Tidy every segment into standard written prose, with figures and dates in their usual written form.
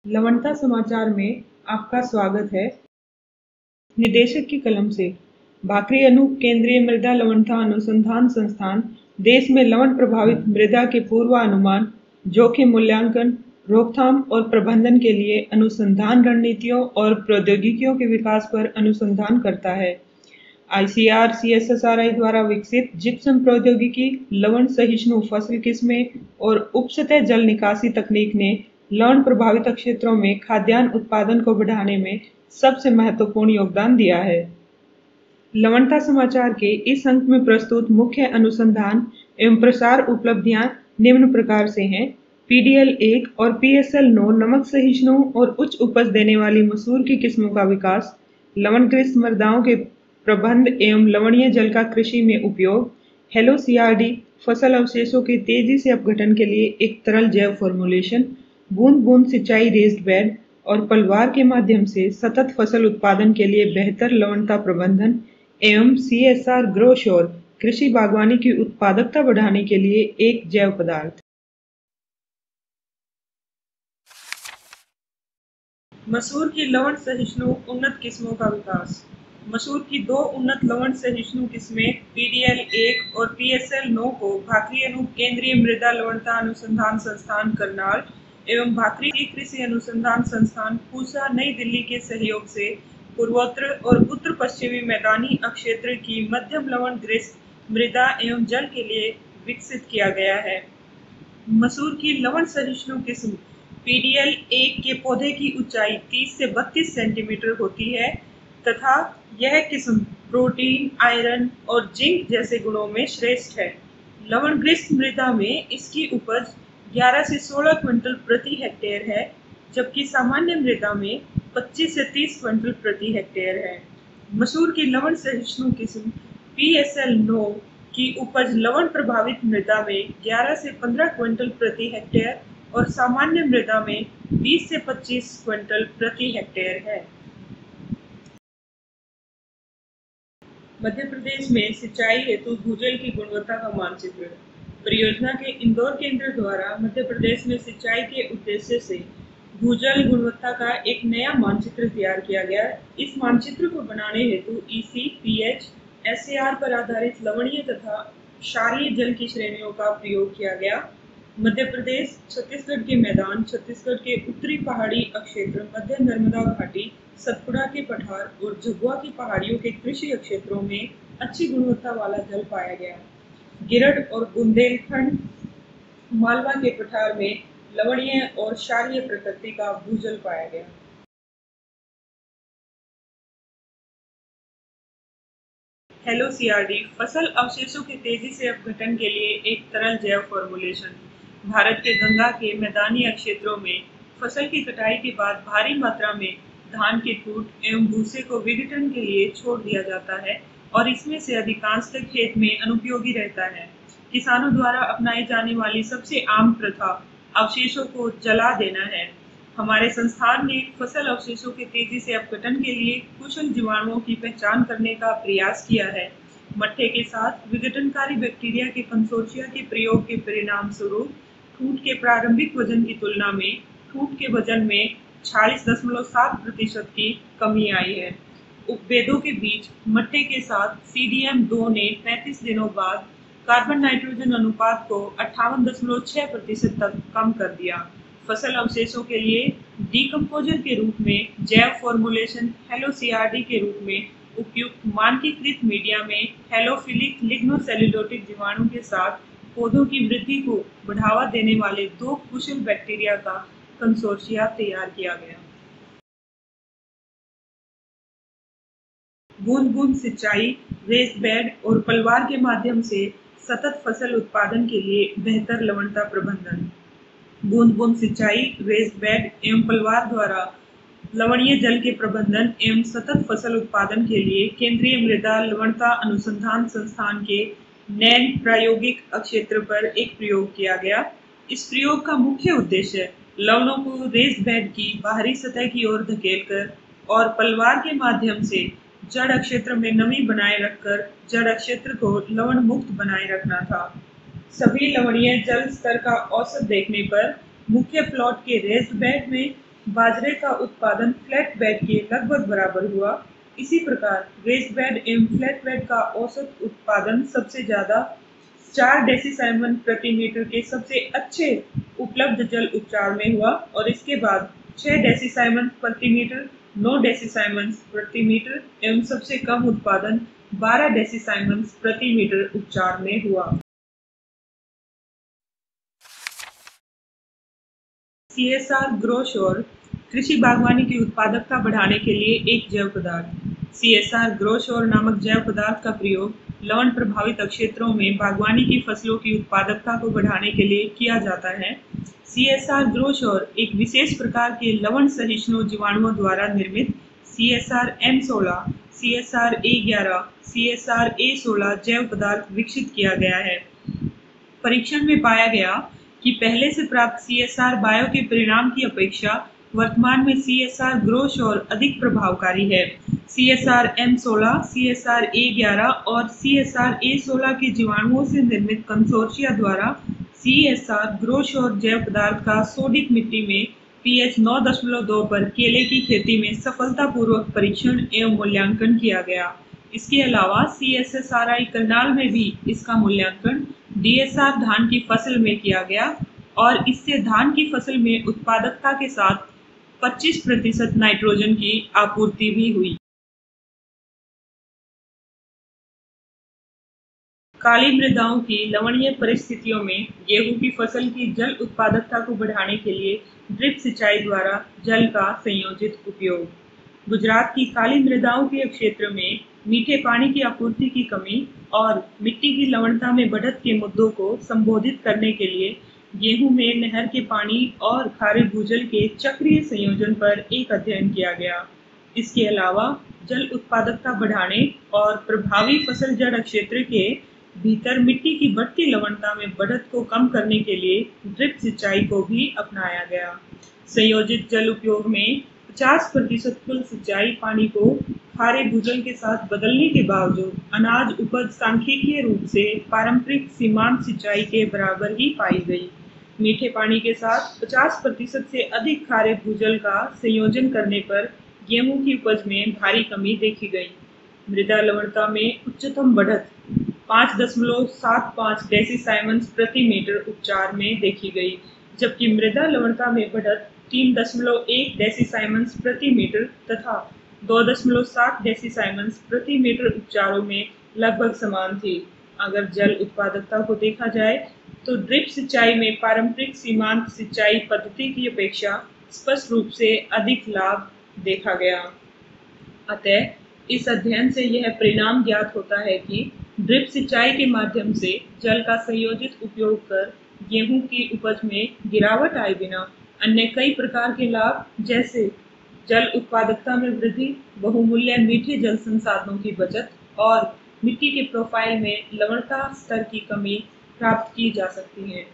लवणता समाचार में आपका स्वागत है। निदेशक की कलम से भाकरी अनूप केंद्रीय मृदा लवणता अनुसंधान संस्थान देश में लवण प्रभावित मृदा के पूर्वानुमान, जोखिम मूल्यांकन, रोकथाम और प्रबंधन के लिए अनुसंधान रणनीतियों और प्रौद्योगिकियों के विकास पर अनुसंधान करता है। आईसीआर सीएसएसआरआई द्वारा विकसित जिप्सम प्रौद्योगिकी, लवण सहिष्णु फसल किस्में और उपसतह जल निकासी तकनीक ने लवण प्रभावित क्षेत्रों में खाद्यान्न उत्पादन को बढ़ाने में सबसे महत्वपूर्ण योगदान दिया है। लवणता समाचार के इस अंक में प्रस्तुत मुख्य अनुसंधान एवं प्रसार उपलब्धियां निम्न प्रकार से हैं। PDL-1 और PSL-9 नमक सहिष्णु और उच्च उपज देने वाली मसूर की किस्मों का विकास, लवणग्रस्त मृदाओं के प्रबंध एवं लवणीय जल का कृषि में उपयोग, हेलो CRD फसल अवशेषों के तेजी से अपघटन के लिए एक तरल जैव फॉर्मुलेशन, बूंद बूंद सिंचाई रेज्ड बेड और पलवार के माध्यम से सतत फसल उत्पादन के लिए बेहतर लवणता प्रबंधन एवं CSR ग्रो श्योर कृषि बागवानी की उत्पादकता बढ़ाने के लिए एक जैव पदार्थ। मसूर की लवण सहिष्णु उन्नत किस्मों का विकास। मसूर की दो उन्नत लवण सहिष्णु किस्में PDL-1 और PSL-9 को भाकरी अनूप केंद्रीय मृदा लवणता अनुसंधान संस्थान करनाल एवं भाकरी कृषि अनुसंधान संस्थान पूसा नई दिल्ली के सहयोग से पूर्वोत्तर और उत्तर पश्चिमी मैदानी अक्षेत्र की मध्यम लवण ग्रस्त मृदा एवं जल के लिए विकसित किया गया है। मसूर की लवण सहिष्णु किस्म PDL-1 के पौधे की ऊंचाई 30 से 32 सेंटीमीटर होती है तथा यह किस्म प्रोटीन, आयरन और जिंक जैसे गुणों में श्रेष्ठ है। लवणग्रस्त मृदा में इसकी उपज 11 से 16 क्विंटल प्रति हेक्टेयर है, जबकि सामान्य मृदा में 25 से 30 क्विंटल प्रति हेक्टेयर है। मसूर की लवण सहिष्णु किस्म PSL-9 की उपज लवण प्रभावित मृदा में 11 से 15 क्विंटल प्रति हेक्टेयर और सामान्य मृदा में 20 से 25 क्विंटल प्रति हेक्टेयर है। मध्य प्रदेश में सिंचाई हेतु भूजल की गुणवत्ता का मानचित्र। परियोजना के इंदौर केंद्र द्वारा मध्य प्रदेश में सिंचाई के उद्देश्य से भूजल गुणवत्ता का एक नया मानचित्र तैयार किया गया। इस मानचित्र को बनाने हेतु EC, pH, SAR पर आधारित लवणीय तथा क्षारीय जल की श्रेणियों का प्रयोग किया गया। मध्य प्रदेश, छत्तीसगढ़ के मैदान, छत्तीसगढ़ के उत्तरी पहाड़ी अक्षेत्र, मध्य नर्मदा घाटी, सतपुड़ा के पठार और झुग्वा की पहाड़ियों के कृषि क्षेत्रों में अच्छी गुणवत्ता वाला जल पाया गया। गिरड और बुंदेलखंड, मालवा के पठार में लवणीय और क्षारीय प्रकृति का भूजल पाया गया। हेलो CRD फसल अवशेषों के तेजी से अपघटन के लिए एक तरल जैव फॉर्मुलेशन। भारत के गंगा के मैदानी क्षेत्रों में फसल की कटाई के बाद भारी मात्रा में धान के ठूंठ एवं भूसे को विघटन के लिए छोड़ दिया जाता है और इसमें से अधिकांशतः खेत में अनुपयोगी रहता है। किसानों द्वारा अपनाई जाने वाली सबसे आम प्रथा अवशेषों को जला देना है। हमारे संस्थान ने फसल अवशेषों के तेजी से अपघटन के लिए कुशल जीवाणुओं की पहचान करने का प्रयास किया है। मट्टे के साथ विघटनकारी बैक्टीरिया के कंसोर्शिया के प्रयोग के परिणाम स्वरूप ठूंठ के प्रारंभिक वजन की तुलना में ठूंठ के वजन में 46.7% की कमी आई है। उपभेदों के बीच मट्टे के साथ CDM2 ने 35 दिनों बाद कार्बन नाइट्रोजन अनुपात को 58.6% तक कम कर दिया। फसल अवशेषों के लिए डीकम्पोजर के रूप में जैव फॉर्मुलेशन हेलो CRD के रूप में उपयुक्त मानकीकृत मीडिया में हेलोफिलिक लिग्नोसेल्यूलोटिक जीवाणु के साथ पौधों की वृद्धि को बढ़ावा देने वाले 2 कुशल बैक्टीरिया का कंसोर्शिया तैयार किया गया। बूंद बूंद सिंचाई, रेस्ड बेड और पलवार के माध्यम से सतत फसल उत्पादन के लिए बेहतर लवणता प्रबंधन। बूंद बूंद सिंचाई, रेस्ड बेड एवं पलवार द्वारा लवणीय जल के प्रबंधन एवं सतत फसल उत्पादन के लिए केंद्रीय मृदा लवणता अनुसंधान संस्थान के नैन प्रायोगिक क्षेत्र पर एक प्रयोग किया गया। इस प्रयोग का मुख्य उद्देश्य लवणों को रेस्ड बेड की बाहरी सतह की ओर धकेलकर और पलवार के माध्यम से जड़ क्षेत्र में नमी बनाए रखकर जड़ क्षेत्र को लवण मुक्त बनाए रखना था। सभी लवणीय जल स्तर का औसत देखने पर मुख्य प्लॉट के रेस्ड बेड में बाजरे का उत्पादन फ्लैट बेड के लगभग बराबर हुआ। इसी प्रकार रेस्ड बेड एवं फ्लैट बेड का औसत उत्पादन सबसे ज्यादा 4 डेसीसाइमन प्रति मीटर के सबसे अच्छे उपलब्ध जल उपचार में हुआ और इसके बाद 6 डेसीसाइमन प्रति मीटर, 9 डेसीसाइमन प्रति मीटर एवं सबसे कम उत्पादन 12 डेसीसाइमन प्रति मीटर उपचार में हुआ। CSR ग्रो श्योर कृषि बागवानी की उत्पादकता बढ़ाने के लिए एक जैव पदार्थ। CSR ग्रो श्योर नामक जैव पदार्थ का प्रयोग लवण प्रभावित क्षेत्रों में बागवानी की फसलों की उत्पादकता को बढ़ाने के लिए किया जाता है। CSR ग्रो श्योर एक विशेष प्रकार के लवण सहिष्णु जीवाणुओं द्वारा निर्मित CSR M16, CSR A11, CSR A16 जैव पदार्थ विकसित किया गया है। परीक्षण में पाया गया कि पहले से प्राप्त CSR बायो के परिणाम की अपेक्षा वर्तमान में CSR ग्रो श्योर अधिक प्रभावकारी है। CSR M16, CSR A11 और CSR A16 के जीवाणुओं से निर्मित कंसोर्शिया द्वारा CSR ग्रो श्योर जैव पदार्थ का सोडिक मिट्टी में pH 9.2 पर केले की खेती में सफलतापूर्वक परीक्षण एवं मूल्यांकन किया गया। इसके अलावा CSSRI करनाल में भी इसका मूल्यांकन DSR धान की फसल में किया गया और इससे धान की फसल में उत्पादकता के साथ 25% नाइट्रोजन की आपूर्ति भी हुई। काली मृदाओं की लवणीय परिस्थितियों में गेहूं की फसल की जल उत्पादकता को बढ़ाने के लिए ड्रिप सिंचाई द्वारा जल का संयोजित उपयोग। गुजरात की काली मृदाओं के क्षेत्र में मीठे पानी की आपूर्ति की कमी और मिट्टी की लवणता में बढ़त के मुद्दों को संबोधित करने के लिए गेहूं में नहर के पानी और खारे भूजल के चक्रीय संयोजन पर एक अध्ययन किया गया। इसके अलावा जल उत्पादकता बढ़ाने और प्रभावी फसल जड़ क्षेत्र के भीतर मिट्टी की बढ़ती लवणता में बढ़त को कम करने के लिए ड्रिप सिंचाई को भी अपनाया गया। संयोजित जल उपयोग में 50% कुल सिंचाई पानी को खारे भूजल के साथ बदलने के बावजूद अनाज उपज सांख्यिकीय रूप से पारंपरिक सीमांत सिंचाई के बराबर ही पाई गई। मीठे पानी के साथ 50% से अधिक खारे भूजल का संयोजन करने पर गेहूं की उपज में भारी कमी देखी गई। मृदा लवणता में उच्चतम बढ़त 5.75 डेसीसाइमन प्रति मीटर उपचार में देखी गई, जबकि मृदा लवणता में बढ़त 3.1 डेसीसाइमन प्रति मीटर तथा 2.7 डेसीसाइमन प्रति मीटर उपचारों में लगभग समान थी। अगर जल उत्पादकता को देखा जाए तो ड्रिप सिंचाई में पारंपरिक सीमांत सिंचाई पद्धति की अपेक्षा स्पष्ट रूप से अधिक लाभ देखा गया। अतः इस अध्ययन से यह परिणाम ज्ञात होता है कि ड्रिप सिंचाई के माध्यम से जल का संयोजित उपयोग कर गेहूं की उपज में गिरावट आए बिना अन्य कई प्रकार के लाभ जैसे जल उत्पादकता में वृद्धि, बहुमूल्य मीठे जल संसाधनों की बचत और मिट्टी के प्रोफाइल में लवणता स्तर की कमी प्राप्त की जा सकती है।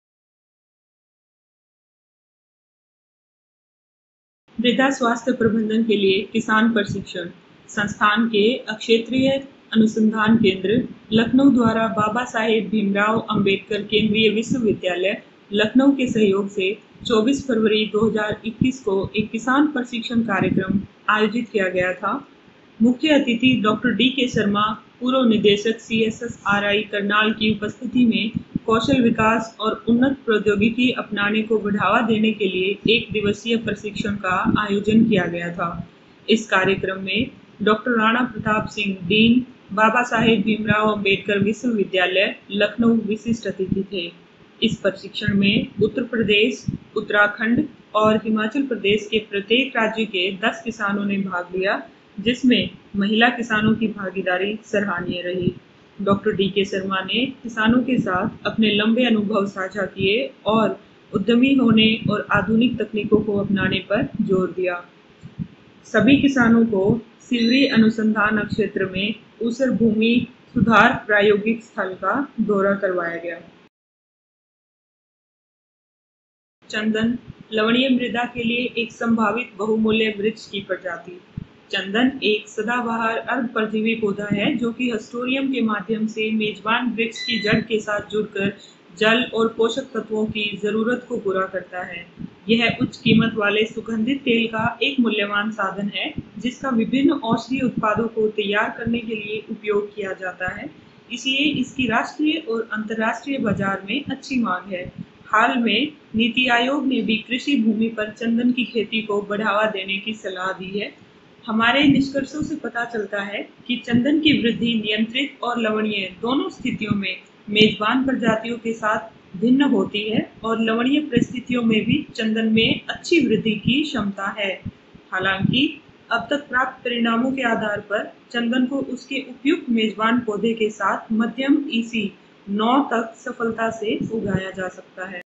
मृदा स्वास्थ्य प्रबंधन के लिए किसान प्रशिक्षण। संस्थान के क्षेत्रीय अनुसंधान केंद्र लखनऊ द्वारा बाबा साहेब भीमराव अंबेडकर केंद्रीय विश्वविद्यालय लखनऊ के सहयोग से 24 फरवरी 2021 को एक किसान प्रशिक्षण कार्यक्रम आयोजित किया गया था। मुख्य अतिथि डॉक्टर D.K. शर्मा, पूर्व निदेशक CSSRI करनाल की उपस्थिति में कौशल विकास और उन्नत प्रौद्योगिकी अपनाने को बढ़ावा देने के लिए एक दिवसीय प्रशिक्षण का आयोजन किया गया था। इस कार्यक्रम में डॉक्टर राणा प्रताप सिंह, डीन, बाबा साहेब भीमराव अंबेडकर विश्वविद्यालय लखनऊ विशिष्ट अतिथि थे। इस प्रशिक्षण में उत्तर प्रदेश, उत्तराखंड और हिमाचल प्रदेश के प्रत्येक राज्य के 10 किसानों ने भाग लिया, जिसमें महिला किसानों की भागीदारी सराहनीय रही। Doctor D.K. शर्मा ने किसानों के साथ अपने लंबे अनुभव साझा किए और उद्यमी होने और आधुनिक तकनीकों को अपनाने पर जोर दिया। सभी किसानों को सिवरी अनुसंधान क्षेत्र में ऊसर भूमि सुधार प्रायोगिक स्थल का दौरा करवाया गया। चंदन लवणीय मृदा के लिए एक संभावित बहुमूल्य वृक्ष की प्रजाति। चंदन एक सदाबहार अर्धपरजीवी पौधा है जो कि हस्टोरियम के माध्यम से मेजबान वृक्ष की जड़ के साथ जुड़कर जल और पोषक तत्वों की जरूरत को पूरा करता है। यह उच्च कीमत वाले सुगंधित तेल का एक मूल्यवान साधन है जिसका विभिन्न औषधीय उत्पादों को तैयार करने के लिए उपयोग किया जाता है। इसलिए इसकी राष्ट्रीय और अंतर्राष्ट्रीय बाजार में अच्छी मांग है। हाल में नीति आयोग ने भी कृषि भूमि पर चंदन की खेती को बढ़ावा देने की सलाह दी है। हमारे निष्कर्षों से पता चलता है कि चंदन की वृद्धि नियंत्रित और लवणीय दोनों स्थितियों में मेजबान प्रजातियों के साथ भिन्न होती है और लवणीय परिस्थितियों में भी चंदन में अच्छी वृद्धि की क्षमता है। हालांकि अब तक प्राप्त परिणामों के आधार पर चंदन को उसके उपयुक्त मेजबान पौधे के साथ मध्यम EC 9 तक सफलता से उगाया जा सकता है।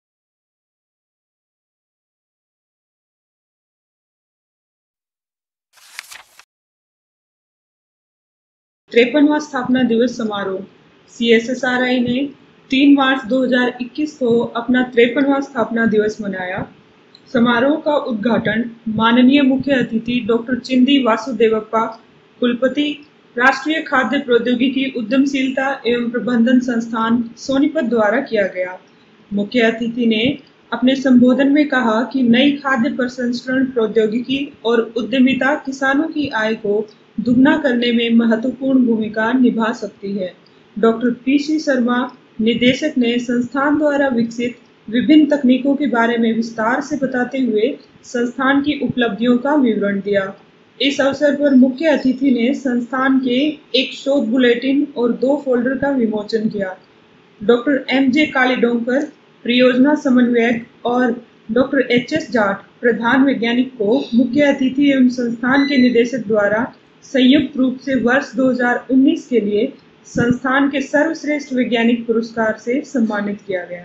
53वां स्थापना दिवस समारोह। CSSRI ने 3 मार्च 2021 को अपना 53वां स्थापना दिवस मनाया। समारोह का उद्घाटन माननीय मुख्य अतिथि डॉक्टर चिंदी वासुदेवप्पा, कुलपति, राष्ट्रीय खाद्य प्रौद्योगिकी उद्यमशीलता एवं प्रबंधन संस्थान, सोनीपत द्वारा किया गया। मुख्य अतिथि ने अपने संबोधन में कहा कि नई खाद्य प्रसंस्करण प्रौद्योगिकी और उद्यमिता किसानों की आय को दुगना करने में महत्वपूर्ण भूमिका निभा सकती है। डॉक्टर PC शर्मा, निदेशक, ने संस्थान द्वारा विकसित विभिन्न तकनीकों के बारे में विस्तार से बताते हुए संस्थान की उपलब्धियों का विवरण दिया। इस अवसर पर मुख्य अतिथि ने संस्थान के एक शोध बुलेटिन और 2 फोल्डर का विमोचन किया। डॉक्टर MJ कालीडोंकर, परियोजना समन्वयक, और डॉक्टर HS जाट, प्रधान वैज्ञानिक, को मुख्य अतिथि एवं संस्थान के निदेशक द्वारा संयुक्त रूप से वर्ष 2019 के लिए संस्थान के सर्वश्रेष्ठ वैज्ञानिक पुरस्कार से सम्मानित किया गया।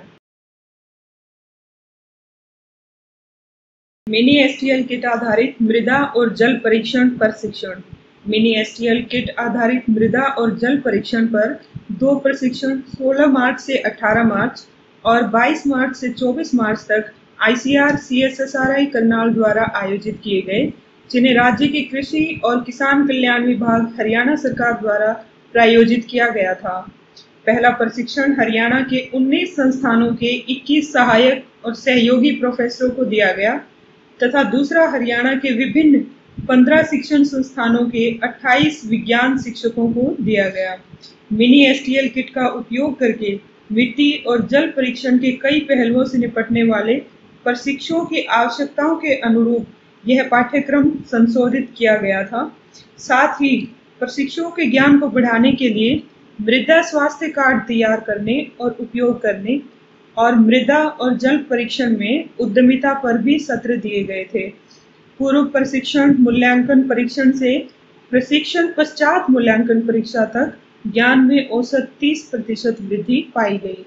मिनी STL किट आधारित मृदा और जल परीक्षण प्रशिक्षण। मिनी STL किट आधारित मृदा और जल परीक्षण पर 2 प्रशिक्षण 16 मार्च से 18 मार्च और 22 मार्च से 24 मार्च तक ICR CSSRI करनाल द्वारा आयोजित किए गए, जिन्हें राज्य के कृषि और किसान कल्याण विभाग हरियाणा सरकार द्वारा प्रायोजित किया गया था। पहला प्रशिक्षण हरियाणा के 19 संस्थानों के 21 सहायक और सहयोगी प्रोफेसरों को दिया गया तथा दूसरा हरियाणा के विभिन्न 15 शिक्षण संस्थानों के 28 विज्ञान शिक्षकों को दिया गया। मिनी STL किट का उपयोग करके मिट्टी और जल परीक्षण के कई पहलुओं से निपटने वाले प्रशिक्षुओं की आवश्यकताओं के अनुरूप यह पाठ्यक्रम संशोधित किया गया था। साथ ही प्रशिक्षुओं के ज्ञान को बढ़ाने के लिए मृदा स्वास्थ्य कार्ड तैयार करने और उपयोग करने और मृदा और जल परीक्षण में उद्यमिता पर भी सत्र दिए गए थे। पूर्व प्रशिक्षण मूल्यांकन परीक्षण से प्रशिक्षण पश्चात मूल्यांकन परीक्षा तक ज्ञान में औसत 30% वृद्धि पाई गई।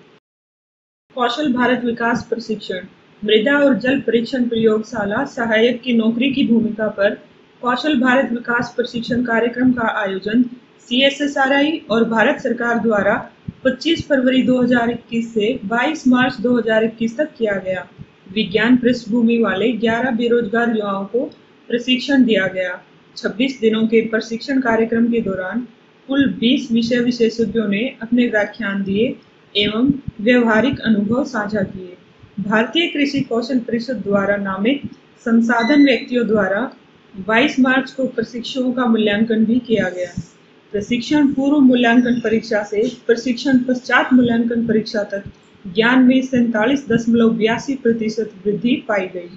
कौशल भारत विकास प्रशिक्षण। मृदा और जल परीक्षण प्रयोगशाला सहायक की नौकरी की भूमिका पर कौशल भारत विकास प्रशिक्षण कार्यक्रम का आयोजन CSSRI और भारत सरकार द्वारा 25 फरवरी 2021 से 22 मार्च 2021 तक किया गया। विज्ञान पृष्ठभूमि वाले 11 बेरोजगार युवाओं को प्रशिक्षण दिया गया। 26 दिनों के प्रशिक्षण कार्यक्रम के दौरान कुल 20 विषय विशेषज्ञों ने अपने व्याख्यान दिए एवं व्यवहारिक अनुभव साझा किए। भारतीय कृषि कौशल परिषद द्वारा नामित संसाधन व्यक्तियों द्वारा 22 मार्च को प्रशिक्षुओं का मूल्यांकन भी किया गया। प्रशिक्षण पूर्व मूल्यांकन परीक्षा से प्रशिक्षण पश्चात मूल्यांकन परीक्षा तक ज्ञान में 47.82% वृद्धि पाई गई।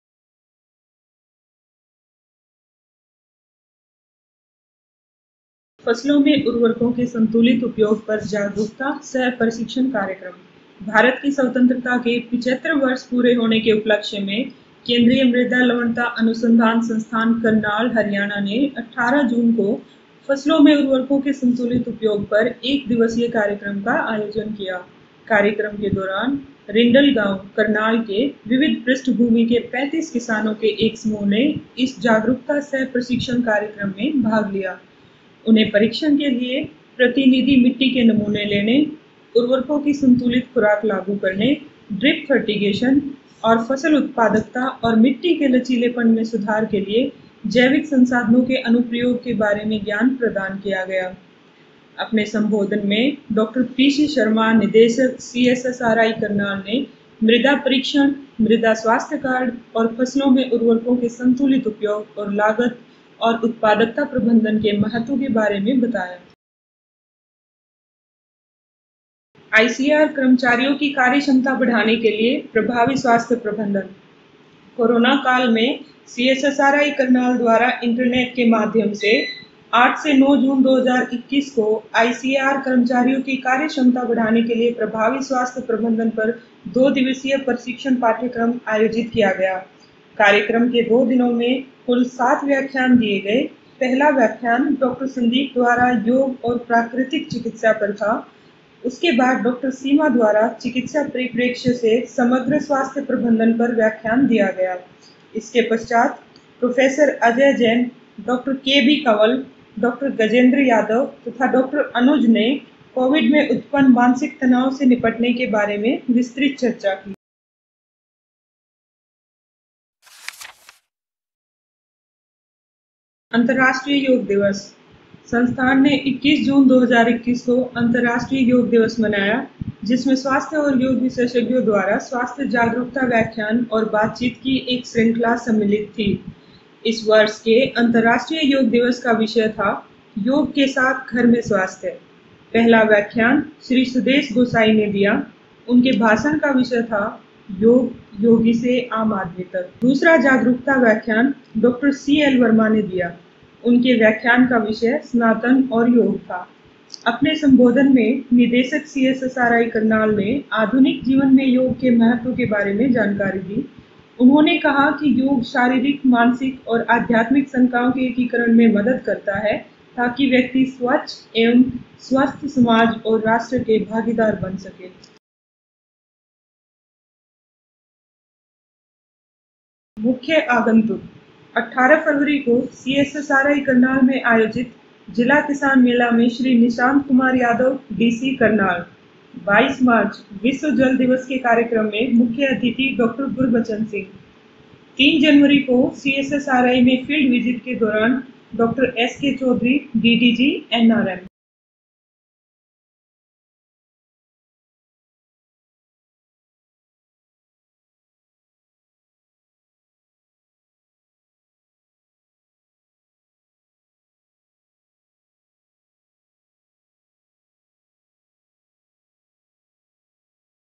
फसलों में उर्वरकों के संतुलित उपयोग पर जागरूकता सह प्रशिक्षण कार्यक्रम। भारत की स्वतंत्रता के 75 वर्ष पूरे होने के उपलक्ष्य में केंद्रीय मृदा लवणता अनुसंधान संस्थान करनाल हरियाणा ने 18 जून को फसलों में उर्वरकों के संतुलित उपयोग पर 1 दिवसीय कार्यक्रम का आयोजन किया। कार्यक्रम के दौरान रिंडल गांव करनाल के विविध पृष्ठभूमि के 35 किसानों के एक समूह ने इस जागरूकता सह प्रशिक्षण कार्यक्रम में भाग लिया। उन्हें परीक्षण के लिए प्रतिनिधि मिट्टी के नमूने लेने, उर्वरकों की संतुलित खुराक लागू करने, ड्रिप फर्टिगेशन और फसल उत्पादकता और मिट्टी के लचीलेपन में सुधार के लिए जैविक संसाधनों के अनुप्रयोग के बारे में ज्ञान प्रदान किया गया। अपने संबोधन में डॉक्टर PC शर्मा, निदेशक CSSRI करनाल, ने मृदा परीक्षण, मृदा स्वास्थ्य कार्ड और फसलों में उर्वरकों के संतुलित उपयोग और लागत और उत्पादकता प्रबंधन के महत्व के बारे में बताया। आईसीआर कर्मचारियों की कार्यक्षमता बढ़ाने के लिए प्रभावी स्वास्थ्य प्रबंधन। कोरोना काल में सीएसएसआरआई करनाल द्वारा इंटरनेट के माध्यम से 8 से 9 जून 2021 को आईसीआर कर्मचारियों की कार्यक्षमता बढ़ाने के लिए प्रभावी स्वास्थ्य प्रबंधन पर 2 दिवसीय प्रशिक्षण पाठ्यक्रम आयोजित किया गया। कार्यक्रम के 2 दिनों में कुल 7 व्याख्यान दिए गए। पहला व्याख्यान डॉक्टर संदीप द्वारा योग और प्राकृतिक चिकित्सा पर था। उसके बाद डॉक्टर सीमा द्वारा चिकित्सा परिप्रेक्ष्य से समग्र स्वास्थ्य प्रबंधन पर व्याख्यान दिया गया। इसके पश्चात professor Ajay Jain, doctor K B. Kanwal, doctor Gajendra Yadav तथा डॉक्टर अनुज ने कोविड में उत्पन्न मानसिक तनाव से निपटने के बारे में विस्तृत चर्चा की। अंतर्राष्ट्रीय योग दिवस। संस्थान ने 21 जून 2021 को अंतर्राष्ट्रीय योग दिवस मनाया, जिसमें स्वास्थ्य और योग विशेषज्ञों द्वारा स्वास्थ्य जागरूकता व्याख्यान और बातचीत की एक श्रृंखला सम्मिलित थी। इस वर्ष के अंतर्राष्ट्रीय योग दिवस का विषय था योग के साथ घर में स्वास्थ्य। पहला व्याख्यान श्री सुदेश गोसाई ने दिया। उनके भाषण का विषय था योग योगी से आम आदमी तक। दूसरा जागरूकता व्याख्यान डॉक्टर CL वर्मा ने दिया। उनके व्याख्यान का विषय सनातन और योग था। अपने संबोधन में निदेशक CSSRI करनाल ने आधुनिक जीवन में योग के महत्व के बारे में जानकारी दी। उन्होंने कहा कि योग शारीरिक, मानसिक और आध्यात्मिक शंकाओं के एकीकरण में मदद करता है ताकि व्यक्ति स्वच्छ एवं स्वस्थ समाज और राष्ट्र के भागीदार बन सके। मुख्य आगंतुक। 18 फरवरी को CSSRI करनाल में आयोजित जिला किसान मेला में श्री निशांत कुमार यादव, DC करनाल। 22 मार्च विश्व जल दिवस के कार्यक्रम में मुख्य अतिथि डॉक्टर गुरबचन सिंह। 3 जनवरी को CSSRI में फील्ड विजिट के दौरान doctor SK Chaudhary, DDG, NRM।